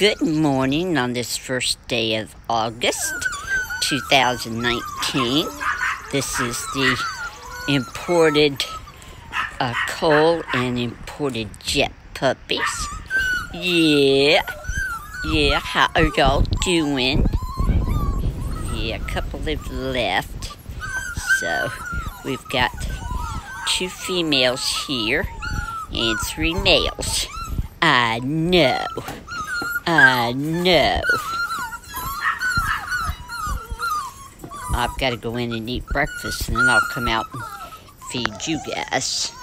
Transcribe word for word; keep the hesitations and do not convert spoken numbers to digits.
Good morning on this first day of August two thousand nineteen. This is the imported uh, coal and imported jet puppies. Yeah, yeah, how are y'all doing? Yeah, a couple have left. So we've got two females here and three males. I know. I know. I've got to go in and eat breakfast, and then I'll come out and feed you guys.